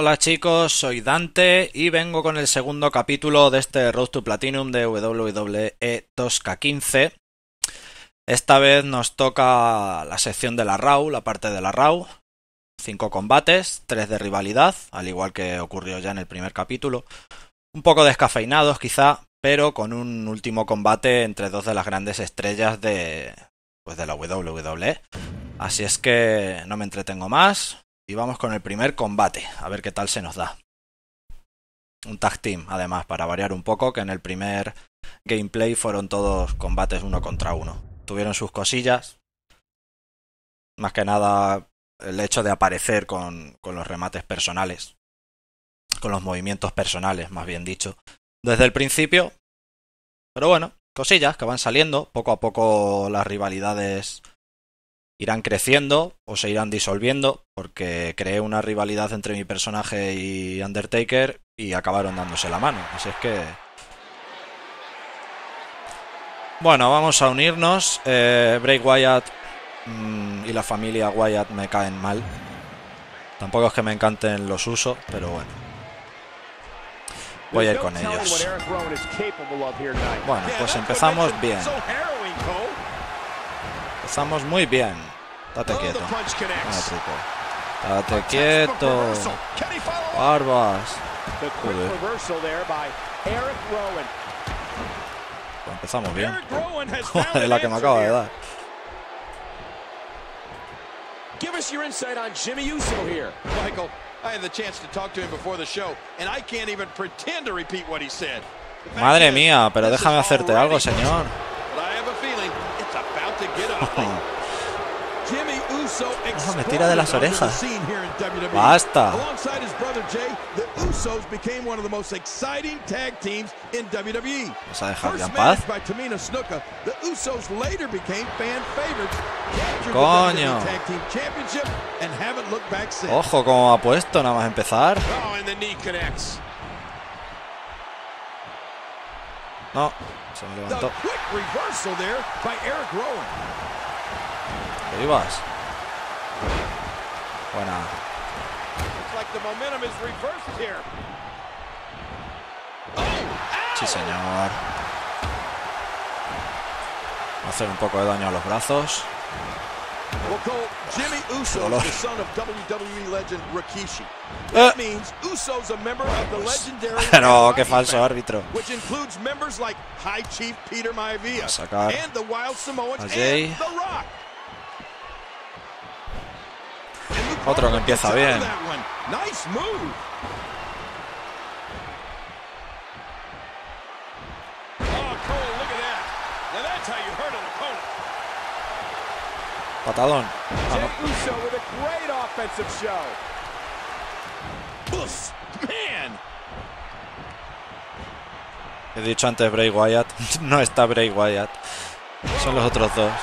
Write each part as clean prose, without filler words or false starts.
Hola chicos, soy Dante y vengo con el segundo capítulo de este Road to Platinum de WWE 2K15. Esta vez nos toca la sección de la RAW, la parte de la RAW. 5 combates, 3 de rivalidad, al igual que ocurrió ya en el primer capítulo. Un poco descafeinados quizá, pero con un último combate entre dos de las grandes estrellas de la WWE. Así es que no me entretengo más y vamos con el primer combate, a ver qué tal se nos da. Un tag team, además, para variar un poco, que en el primer gameplay fueron todos combates 1 contra 1. Tuvieron sus cosillas, más que nada el hecho de aparecer con los remates personales, con los movimientos personales, más bien dicho, desde el principio. Pero bueno, cosillas que van saliendo, poco a poco las rivalidades irán creciendo o se irán disolviendo, porque creé una rivalidad entre mi personaje y Undertaker y acabaron dándose la mano, así es que... Bueno, vamos a unirnos. Bray Wyatt y la familia Wyatt me caen mal. Tampoco es que me encanten los usos, pero bueno. Voy a ir con ellos. Bueno, pues empezamos bien. Empezamos muy bien. Date quieto. No truco. Date quieto. Barbas. Joder. Pues empezamos bien. Joder, la que me acaba de dar. Give us your insight on Jimmy Uso here. Michael, I had the chance to talk to him before the show, and I can't even pretend to repeat what he said. Madre mía, pero déjame hacerte algo, señor. Me tira de las orejas. Basta. ¿Vas a dejar ya en paz? Coño. Ojo, como ha puesto nada más empezar. No, se me levantó. ¿Qué ibas? Buena. Sí, señor. Va a hacer un poco de daño a los brazos. Jimmy Uso is the son of WWE legend Rikishi. That means Uso's a member of the legendary No, qué falso árbitro. Which includes members like High Chief Peter Maivia and the Wild Samoans and The Rock. Otro que empieza bien. Nice move. Oh, Cole, look at that. Now that's how you hurt an opponent. Patadón. Jey Uso with a great offensive show. Man. He dicho antes Bray Wyatt. No está Bray Wyatt. Son los otros dos.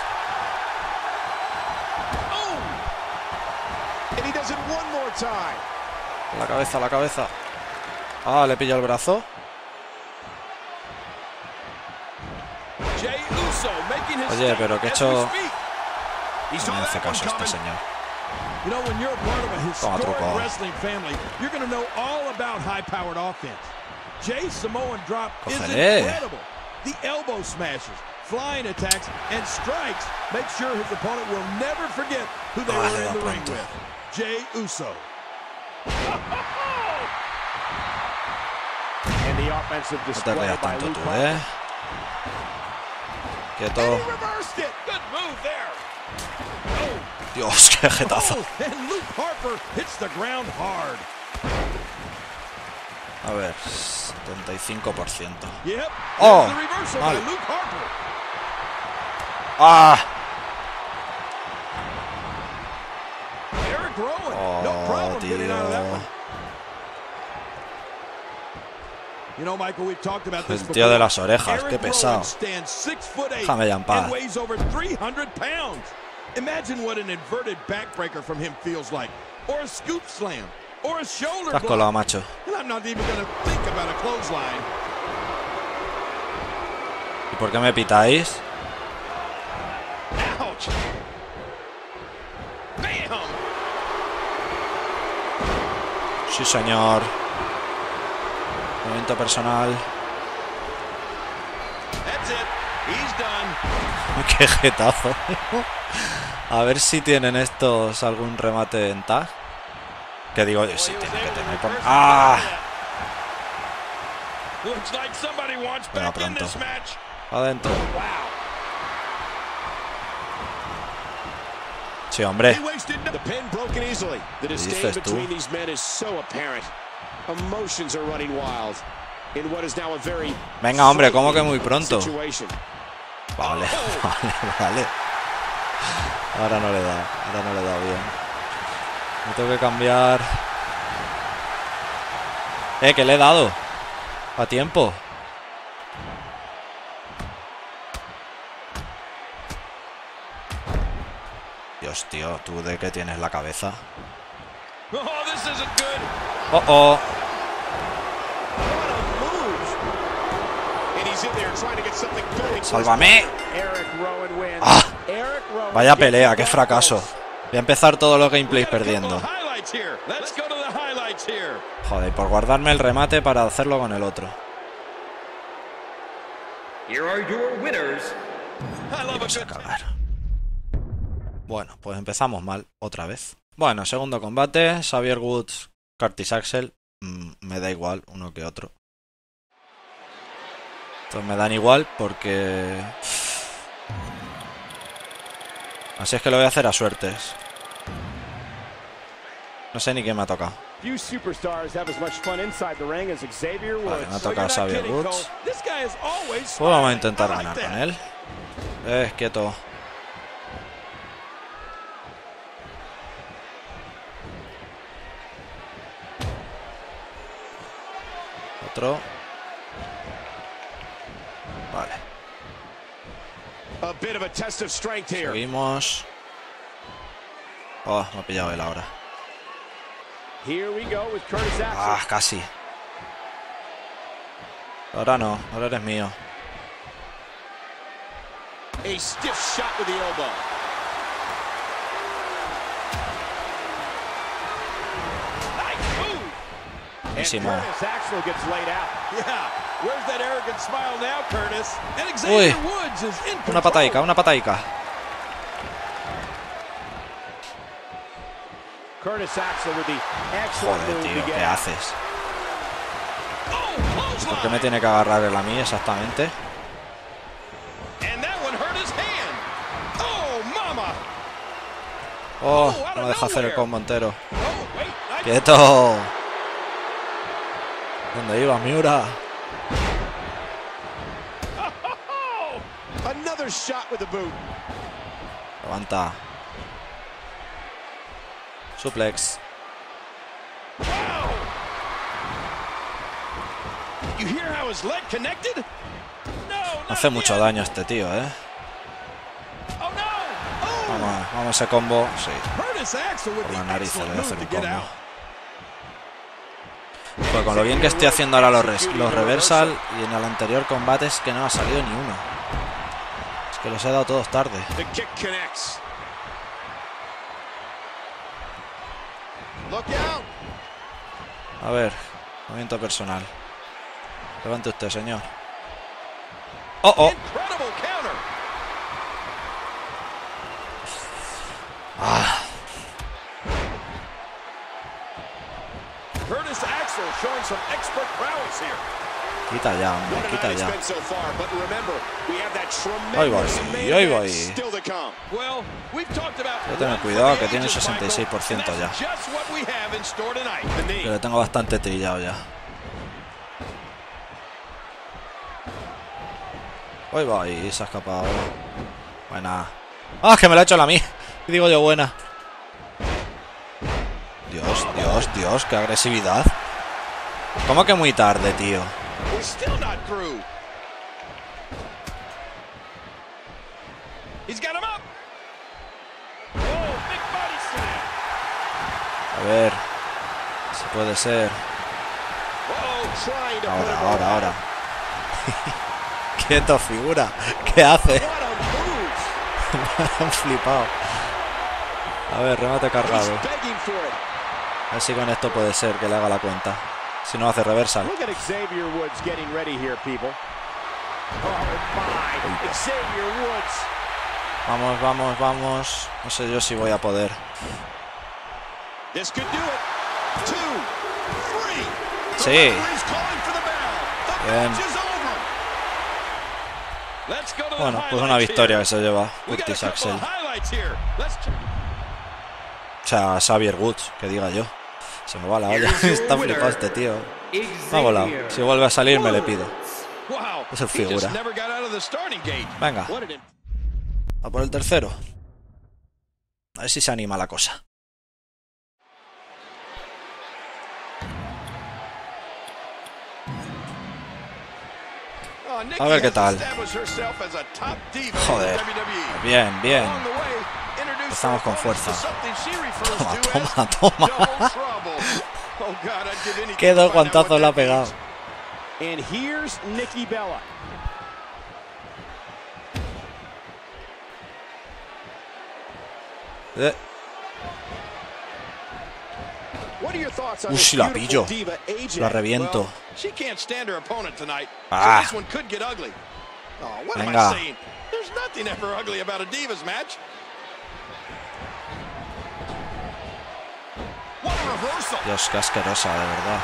La cabeza, la cabeza. Ah, le pilla el brazo. Oye, pero que he hecho... No me hace caso este señor. Toma truco. Cógele. Flying attacks and strikes make sure his opponent will never forget who they were in the ring with. Jey Uso. And the offensive display by Luke Harper. Quieto. And he reversed it. Good move there. Dios, qué jetazo. And Luke Harper hits the ground hard. A ver, 75%. Yep. Oh, the reversal vale. by Luke Harper. Ah. Eric Rowan. Oh, No problem getting out of that tío. one. You know, Michael, we've talked about this El before. tío de las orejas, Eric qué pesado. Rowan stands 6'8" Déjame ya en paz. and weighs over 300 pounds. Imagine what an inverted backbreaker from him feels like, or a scoop slam, or a shoulder Estás blow. colado, macho. And I'm not even going to think about a clothesline. ¿Y por qué me pitáis? Ouch. Bam. Sí, señor. Movimiento personal. Qué jetazo. A ver si tienen estos algún remate en tag. Que digo yo, sí tiene que tener. ¡Ah! Venga, pronto. Adentro. Sí, hombre. ¿Qué dices tú? Venga, hombre, ¿cómo que muy pronto? Vale, vale. Ahora no le da bien. Me tengo que cambiar. Que le he dado. A tiempo. Dios, tío, ¿tú de qué tienes la cabeza? Oh, oh. ¡Sálvame! ¡Ah! Vaya pelea, qué fracaso. Voy a empezar todos los gameplays perdiendo. Joder, por guardarme el remate para hacerlo con el otro. Vamos a cagar. Bueno, pues empezamos mal, otra vez. Bueno, segundo combate. Xavier Woods, Curtis Axel. Me da igual uno que otro. Entonces me dan igual porque... Así es que lo voy a hacer a suertes. No sé ni quién me ha tocado. Vale, me ha tocado Xavier Woods. Pues vamos a intentar ganar con él. Quieto. Otro. Vale. Seguimos. Oh, me ha pillado él ahora. Ah, casi. Ahora no, ahora eres mío. Buenísimo. Uy, una pataica, una pataica. Joder, tío, ¿qué haces? ¿Por qué me tiene que agarrar él a mí exactamente? Oh, no me deja hacer el combo entero. ¡Quieto! ¿Dónde iba, Miura? Levanta. Suplex. Hace mucho daño este tío, Vamos a ese combo. Sí. Por la nariz le voy a hacer un combo. Pues con lo bien que estoy haciendo ahora los reversal y en el anterior combate es que no ha salido ni uno. Es que los he dado todos tarde. A ver, movimiento personal. Levante usted, señor. Oh, oh. Ah. Quita ya, hombre, quita ya. Ahí voy, ahí voy. Voy a tener cuidado que tiene un 66% ya. Que lo tengo bastante trillado ya. Ahí voy, se ha escapado. Buena. ¡Ah, que me lo ha hecho la mía! ¿Qué digo yo, buena? Dios, Dios, Dios, qué agresividad. ¿Cómo que muy tarde, tío? A ver. Si puede ser. Ahora. Quieto, figura. ¿Qué hace? Me han flipado. A ver, remate cargado. A ver si con esto puede ser que le haga la cuenta. Si no hace reversal. Look at Xavier Woods getting ready here, people. Oh my, Xavier Woods. Vamos, vamos, vamos. No sé yo si voy a poder. This could do it. 2, 3. Sí. Bien. Bueno, pues una victoria que se lleva Curtis Axel. O sea, Xavier Woods, que diga yo. Se me va la olla. Está flipado este tío. Me ha volado. Si vuelve a salir me le pido. Es el figura. Venga. A por el tercero. A ver si se anima la cosa. A ver qué tal. Joder. Bien, bien. Estamos con fuerza. Toma, toma, toma. Qué dos guantazos le ha pegado. Si la pillo. La reviento. Ah. Venga. Dios, qué asquerosa, de verdad.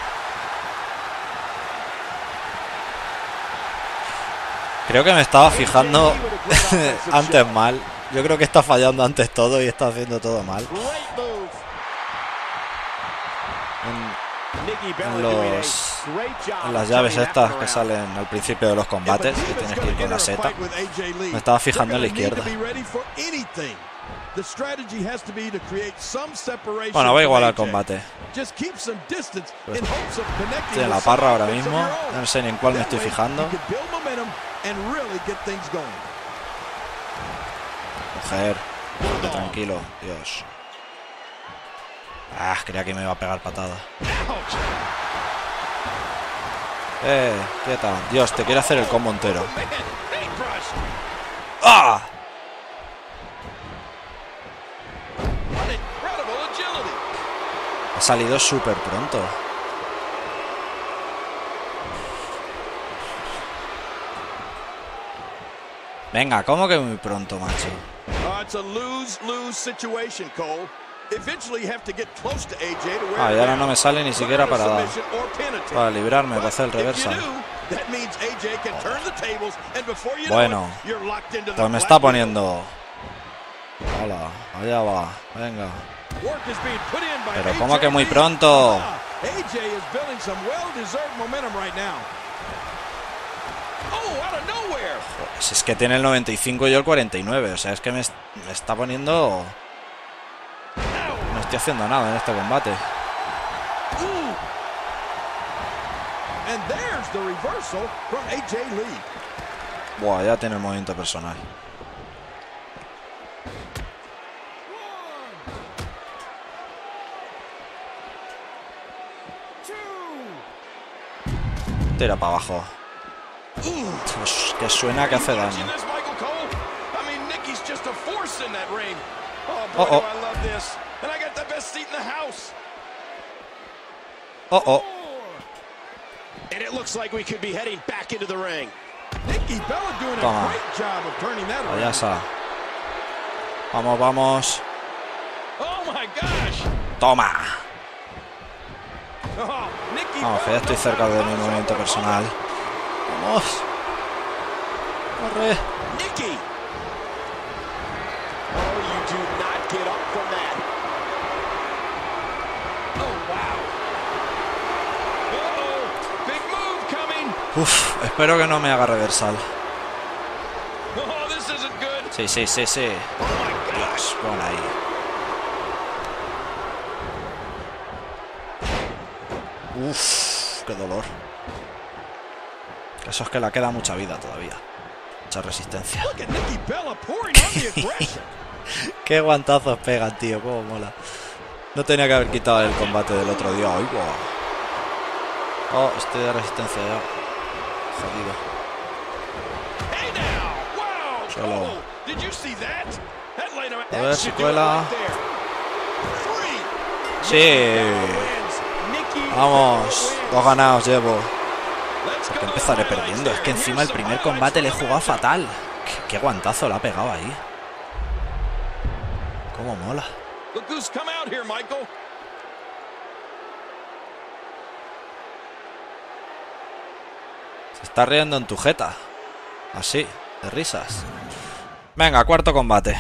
Creo que me estaba fijando antes mal. Yo creo que está fallando antes todo y está haciendo todo mal. En las llaves estas que salen al principio de los combates, que tienes que ir con la seta. Me estaba fijando en la izquierda. Bueno, va igual al combate. Pues, tiene la parra ahora mismo. No sé ni en cuál me estoy fijando. Mujer, tranquilo, Dios. Creía que me iba a pegar patada. ¿Qué tal? Dios, te quiere hacer el combo entero. ¡Ah! Ha salido súper pronto. Venga, ¿cómo que muy pronto, macho? Y ahora no me sale ni siquiera para librarme, para hacer el reversal. Bueno, pues me está poniendo. Hola, allá va, venga. Pero ¿cómo que muy pronto? Si es que tiene el 95 y yo el 49, o sea, es que me está poniendo. No estoy haciendo nada en este combate. Buah, ya tiene el movimiento personal. Tira para abajo. Dios, que suena que hace daño. Oh, oh. Oh, oh. Toma. Payasa. Vamos, vamos. Toma. Vamos, que ya estoy cerca de mi movimiento personal. Vamos. Corre. Uf, espero que no me haga reversal. Sí, sí, sí, sí. Dios, pon ahí. Uf, qué dolor. Eso es que le queda mucha vida todavía. Mucha resistencia. Qué guantazos pegan, tío. Cómo mola. No tenía que haber quitado el combate del otro día. ¡Ay, wow! Oh, estoy de resistencia ya. Jodido. Solo. A ver si cuela. Sí. Vamos. 2 ganados llevo. Que empezaré perdiendo. Es que encima el primer combate le he jugado fatal. Qué guantazo le ha pegado ahí. Cómo mola. Se está riendo en tu jeta. Así, de risas. Venga, cuarto combate.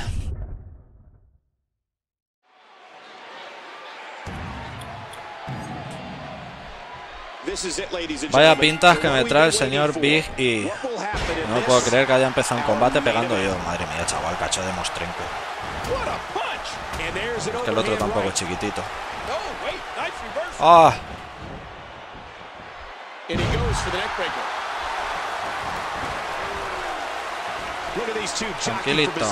Vaya pintas que me trae el señor Big E. No me puedo creer que haya empezado un combate pegando yo. Madre mía, chaval, cacho de mostrenco. Es que el otro tampoco es chiquitito. ¡Ah! Tranquilito.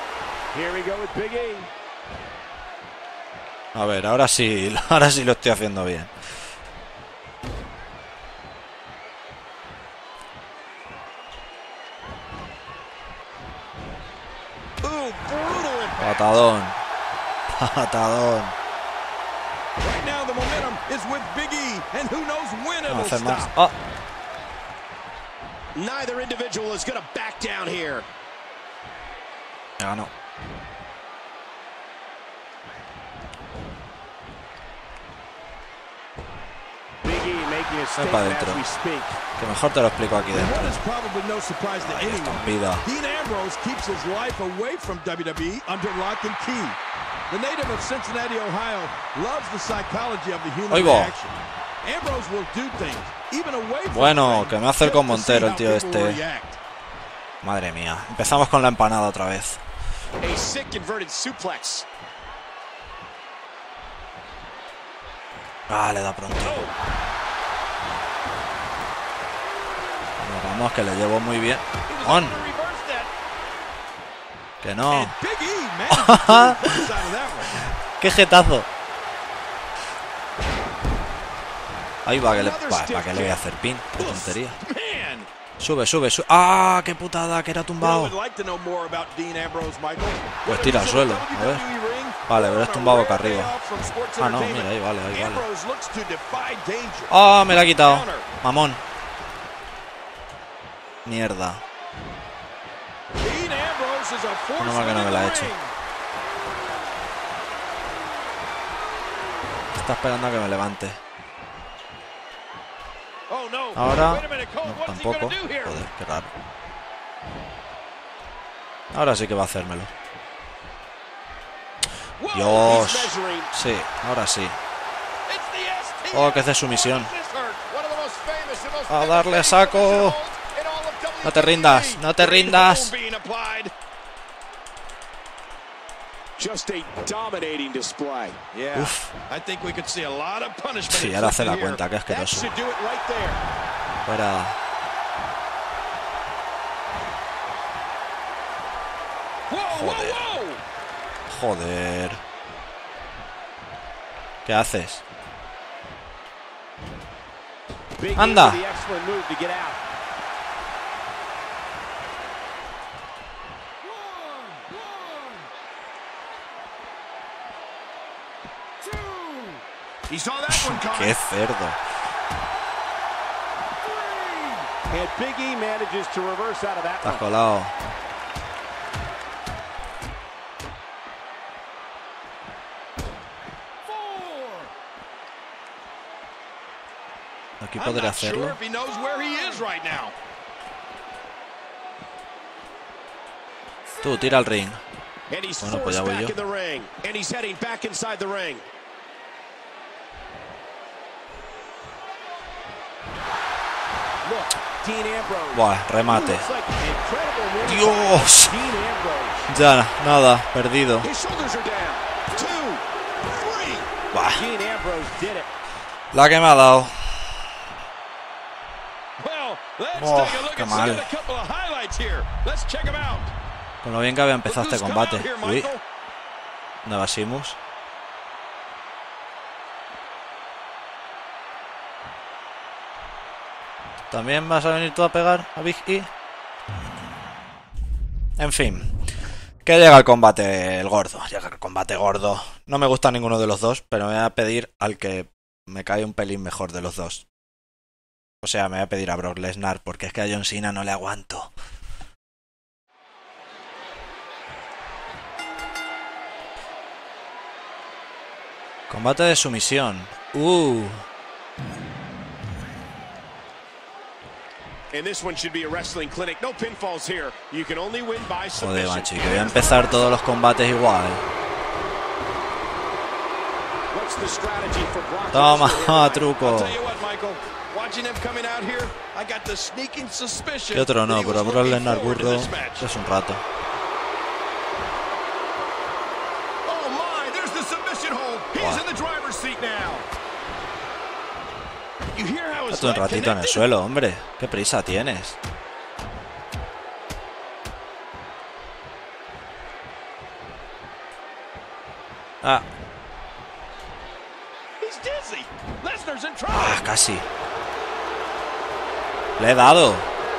A ver, ahora sí lo estoy haciendo bien. Patadón. Patadón. No hace más. Oh. Neither individual is going to back down here. Ya ganó. Ven para adentro. Que mejor te lo explico aquí dentro. Ahí estampida. Dean Ambrose keeps his life away from WWE under lock and key. The native of Cincinnati, Ohio, loves the psychology of the human reaction. Ambrose will do things even away from. Bueno, que me hace el con Montero el tío este. Madre mía, empezamos con la empanada otra vez. A sick inverted suplex. Ah, le da pronto. Vamos, que le llevo muy bien. ¡On! Que no. ¡Qué jetazo! Ahí va, ¿para qué le voy a hacer pin? ¡Qué tontería! Sube, sube, sube. ¡Ah! ¡Qué putada! Que era tumbado. Pues tira al suelo. A ver. Vale, pero es tumbado boca arriba. Ah, no, mira, ahí vale, ahí vale. ¡Ah! Me la ha quitado. Mamón. Mierda. No mal que no me la he hecho. Está esperando a que me levante. Ahora no, tampoco. Joder, qué raro. Ahora sí que va a hacérmelo. Dios. Sí, ahora sí. Oh, que es de sumisión. A darle saco. No te rindas, no te rindas. Uf. Sí, ahora hace la cuenta, que asqueroso. Fuera. Joder. Joder. ¿Qué haces? ¡Anda! ¡Qué cerdo! Estás colado. Aquí podré hacerlo. Tú, tira al ring. Bueno, pues ya voy yo. Buah, remate. Dios. Ya, nada, perdido. Buah. La que me ha dado. Oh, qué mal. Con lo bien que había empezado este combate. Uy. ¿Dónde va Sheamus? ¿También vas a venir tú a pegar a Big E? En fin. Que llega el combate el gordo. Llega el combate gordo. No me gusta ninguno de los dos, pero me voy a pedir al que me cae un pelín mejor de los dos. O sea, me voy a pedir a Brock Lesnar, porque es que a John Cena no le aguanto. Combate de sumisión. Joder, macho, y que voy a empezar todos los combates igual. Toma, truco. ¿Qué otro no? Pero Brock Lesnar burro es un rato. Hazte un ratito en el suelo, hombre. ¿Qué prisa tienes? Ah, casi. Le he dado.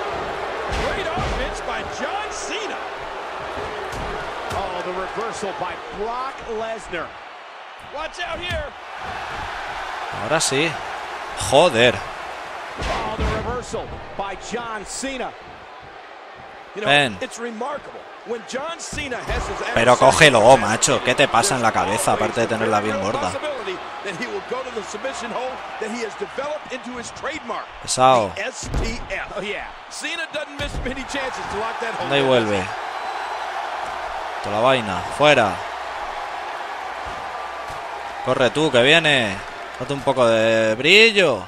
Ahora sí. Joder. Ven. Pero cógelo, macho. ¿Qué te pasa en la cabeza, aparte de tenerla bien gorda? Pesado. Anda y vuelve. Toda la vaina. Fuera. Corre tú, que viene. Date un poco de brillo.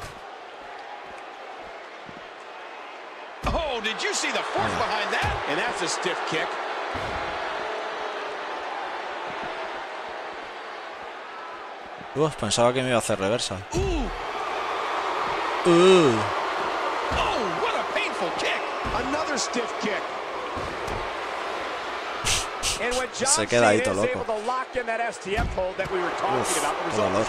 Pensaba que me iba a hacer reversa. Se queda ahí todo loco. Dolor.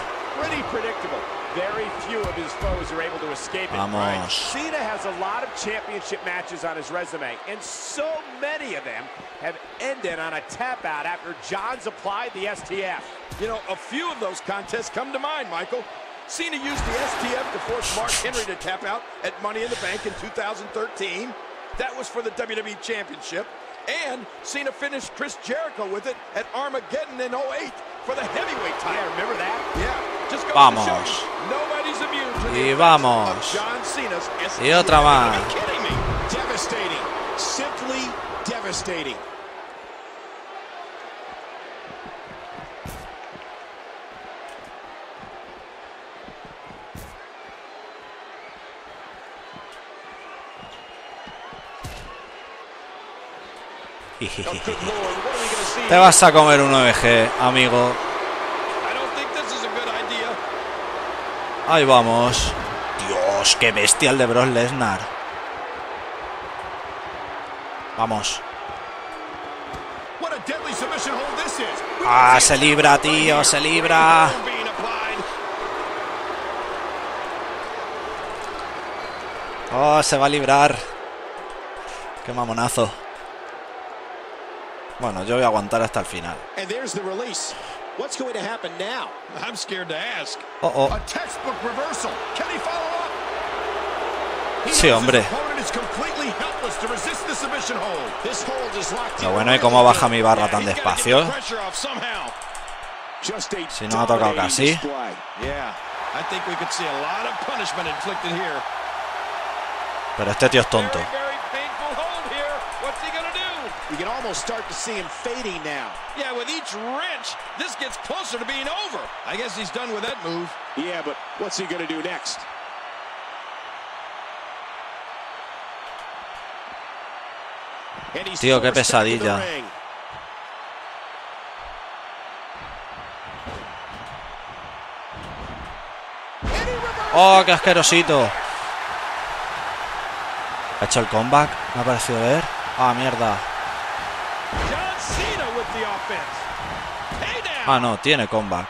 Vamos. Cena has a lot of championship matches on his resume, and so many of them have ended on a tap out after John's applied the STF. You know, a few of those contests come to mind, Michael. Cena used the STF to force Mark Henry to tap out at Money in the Bank in 2013. That was for the WWE Championship. And Cena finished Chris Jericho with it at Armageddon in 08 for the heavyweight title. Yeah, remember that? Yeah. Just go vamos. to show you, nobody's immune to y vamos. John Cena's y otra más. Are you kidding me? Devastating. Simply devastating. Te vas a comer un OVG, amigo. Ahí vamos. Dios, qué bestia el de Brock Lesnar. Vamos. Ah, se libra, tío, se libra. Oh, se va a librar. Qué mamonazo. Bueno, yo voy a aguantar hasta el final. What's going to happen now? I'm scared to ask. Oh. A textbook reversal. Can he follow up? Sí, hombre. Lo bueno, ¿y cómo baja mi barra tan despacio? Si no ha tocado casi. Pero este tío es tonto. You can almost start to see him fading now. Yeah, with each wrench, this gets closer to being over. I guess he's done with that move. Yeah, but what's he going to do next? Tío, qué pesadilla. Oh, qué asquerosito. ¿Ha hecho el comeback? Me ha parecido ver. Ah, mierda. Ah, no, tiene comeback.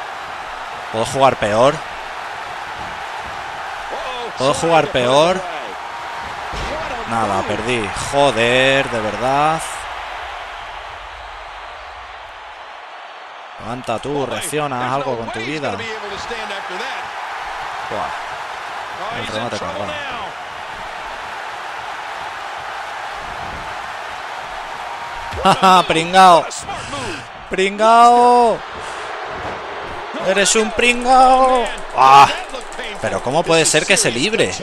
¿Puedo jugar peor? ¿Puedo jugar peor? Nada, perdí. Joder, de verdad. Levanta tú, reacciona, algo con tu vida. Buah. El remate cargado. ¡Jaja! ¡Pringao! ¡Pringao! ¡Eres un pringao! ¡Ah! Pero ¿cómo puede ser que se libre?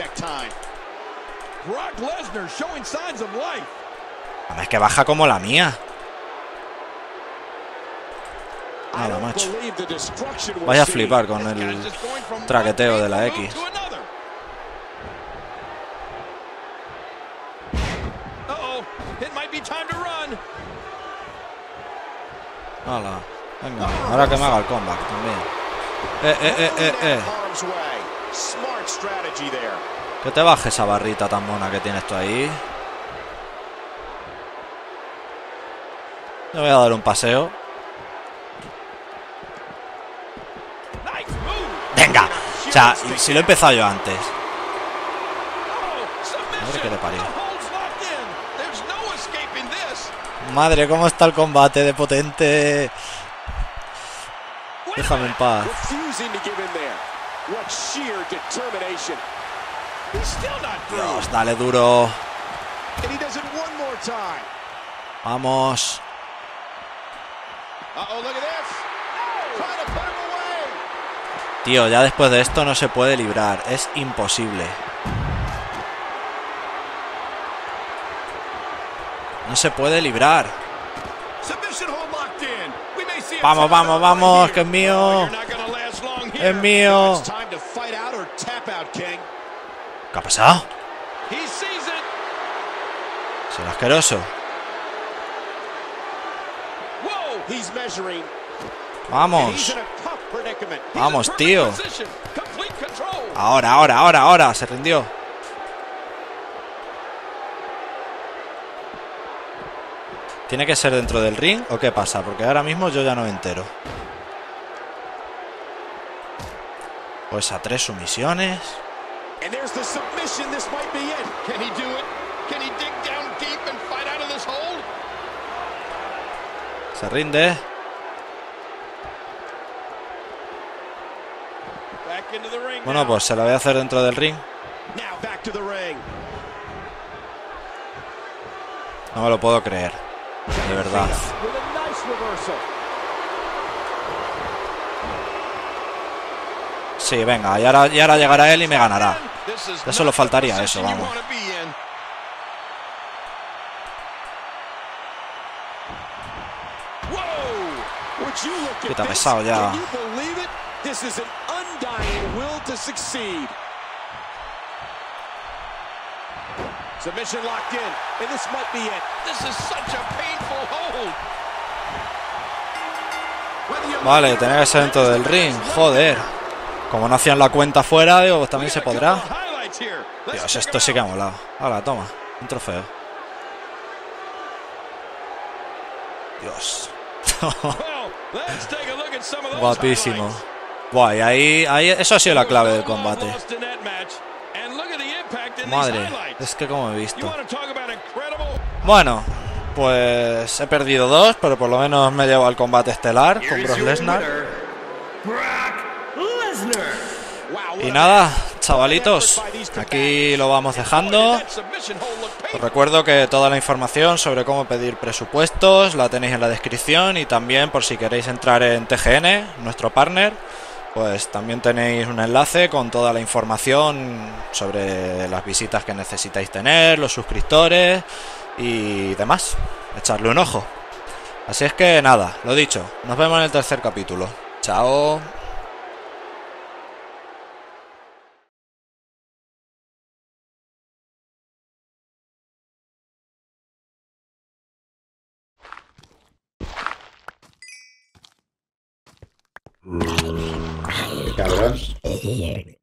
Es que baja como la mía. Nada, macho. Vaya a flipar con el traqueteo de la X. Hala. Venga, ahora que me haga el comeback también. Que te baje esa barrita tan mona que tienes tú ahí. Le voy a dar un paseo. Venga. O sea, si lo he empezado yo antes. Madre que le parió. Madre, cómo está el combate de potente. Déjame en paz. Dios, dale duro. Vamos. Tío, ya después de esto no se puede librar. Es imposible. No se puede librar. Vamos, vamos, vamos, que es mío. Es mío. ¿Qué ha pasado? Es el asqueroso. Vamos. Vamos, tío. Ahora. Se rindió. ¿Tiene que ser dentro del ring o qué pasa? Porque ahora mismo yo ya no me entero. Pues a 3 sumisiones. Se rinde. Bueno, pues se la voy a hacer dentro del ring. No me lo puedo creer. De verdad. Sí, venga, y ahora llegará él y me ganará. Ya solo faltaría eso, vamos. Quita pesado ya. Submission locked in, and this might be it. This is such a painful hold. Vale, tenía que ser dentro del ring. Joder. Como no hacían la cuenta fuera, digo, pues también se podrá. Dios, esto sí que ha molado. Ahora, toma, un trofeo. Dios. Guapísimo. Buah, y ahí eso ha sido la clave del combate. Madre, es que como he visto. Bueno, pues he perdido 2, pero por lo menos me llevo al combate estelar con Brock Lesnar. Y nada, chavalitos, aquí lo vamos dejando. Os recuerdo que toda la información sobre cómo pedir presupuestos la tenéis en la descripción, y también por si queréis entrar en TGN, nuestro partner, pues también tenéis un enlace con toda la información sobre las visitas que necesitáis tener, los suscriptores y demás. Echarle un ojo. Así es que nada, lo dicho, nos vemos en el tercer capítulo. Chao. Cabrón.